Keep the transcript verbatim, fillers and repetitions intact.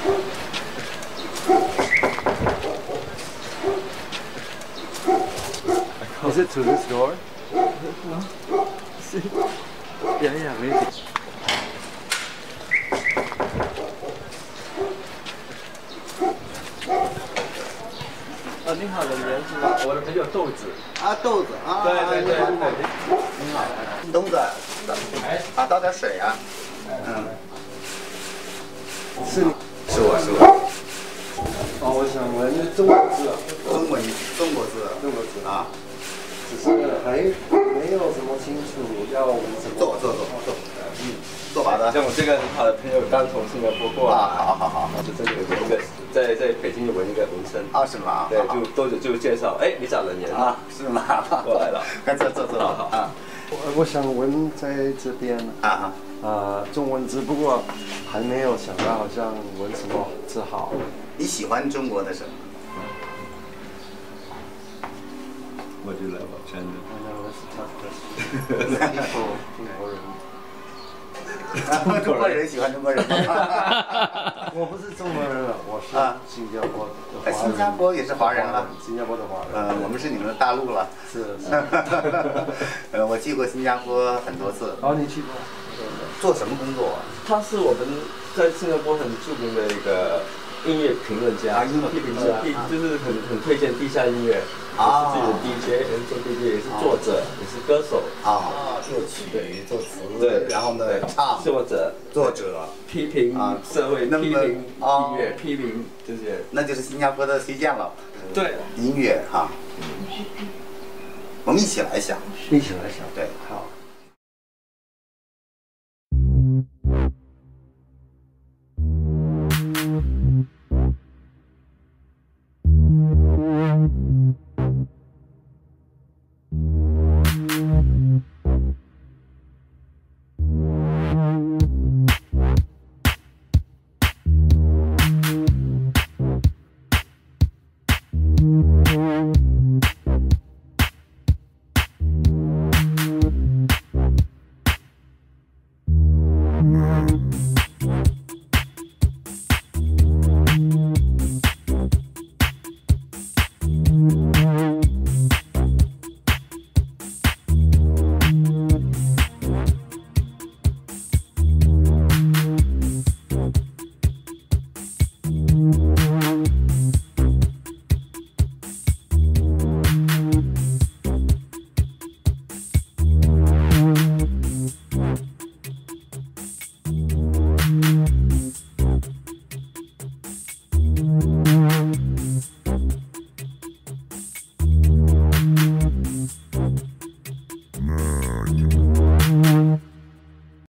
Is it to this door? No. See? Yeah, yeah, maybe. 啊，你好，人员是吗？我的朋友豆子。 啊，豆子啊， 对对对对。 你好，东子，哎，啊，倒点水啊。嗯。 是你。 是我是我。 哦，我想问中国字啊。 中文，中国字。 中国字啊。 只是还没有什么清楚要什么。 做做做做。嗯。做好的。 像我这个很好的朋友刚从新加坡过来。 啊，好好好。 就这里有一个在在北京有纹一个纹身。 啊，是吗？ 对，就都就介绍，哎，你找人员啊？是吗？ 过来了。 快坐坐坐。好啊。 我我想问在这边啊啊，中文字，不过还没有想到好像纹什么字好。 你喜欢中国的什么？ 我就来吧，真的。 中国人。 中国人喜欢中国人吗？ 我不是中国人了，我是新加坡的华人。 新加坡也是华人了， 新加坡的华人。 呃，我们是你们的大陆了。 是是。 呃，我去过新加坡很多次。 哦，你去过？ 做什么工作？ 他是我们在新加坡很著名的一个音乐评论家， 音乐评论家， 就是很很推荐地下音乐。啊，是自己的 D J， 也是做 D J， 也是作者，也是歌手。 啊，作曲， 对， 作词， 对， 然后呢，唱， 作者， 作者， 批评社会，批评音乐，批评这些， 那就是新加坡的崔健了。 对， 音乐哈，我们一起来想， 一起来想， 对， 好。